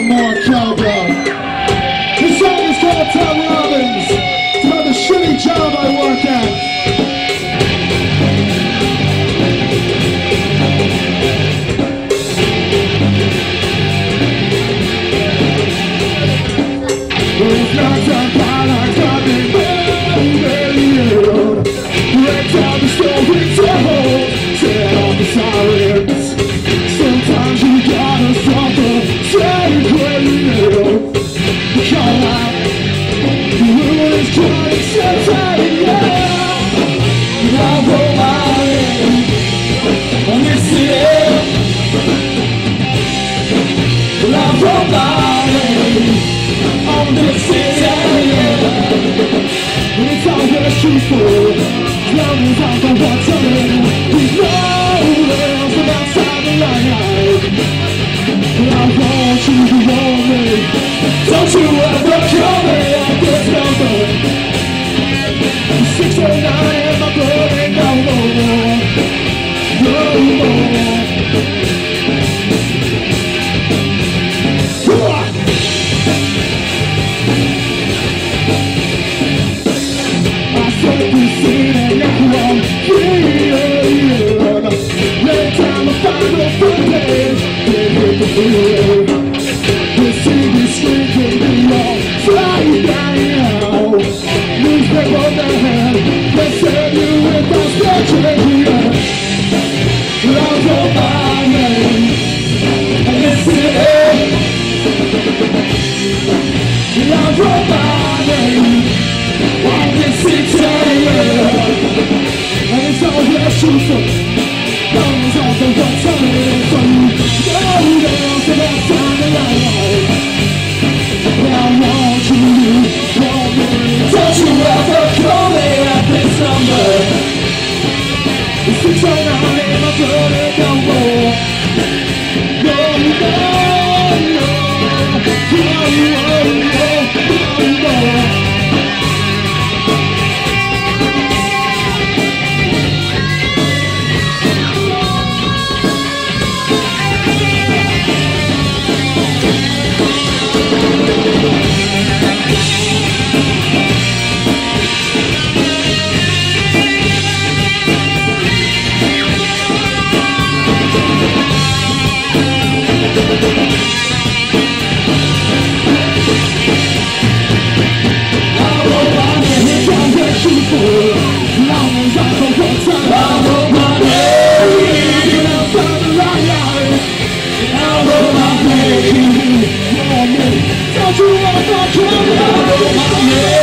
some more cowbell. This song is called Tom Robbins. It's about the shitty job I work at. It's not some pilot coming road. Break down the story told, set off the sirens. Sometimes you gotta stop the same radio. Call out, the world is trying to set yeah. I roll my way on this city. I roll my way on this city. It's all we're shooting for. Love is out the water. We know there's an outside the line. But I want you to want me. Don't you ever call me at this number. 609 and my blood ain't no more. No more. I said this scene and now I'm free. Every time I find a footage, they hit the feeling. The city shrinking me all flying down. Newspaper on the hand, they say you with us stretching. Love on my name, and this city. Love on my name, on this city. And it's all we're shooting for. Bones off the what's on it for you. No, there's an outside the line. I want you, want me. Don't you ever call me at this number. It's 609 and my blood ain't no more. No, no, no, no, no, no. Don't you ever come out of my